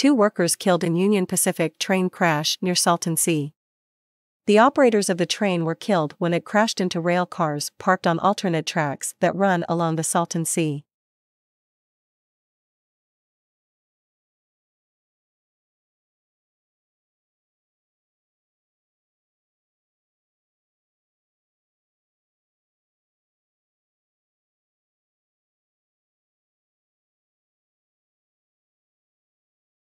2 workers killed in Union Pacific train crash near Salton Sea. The operators of the train were killed when it crashed into rail cars parked on alternate tracks that run along the Salton Sea.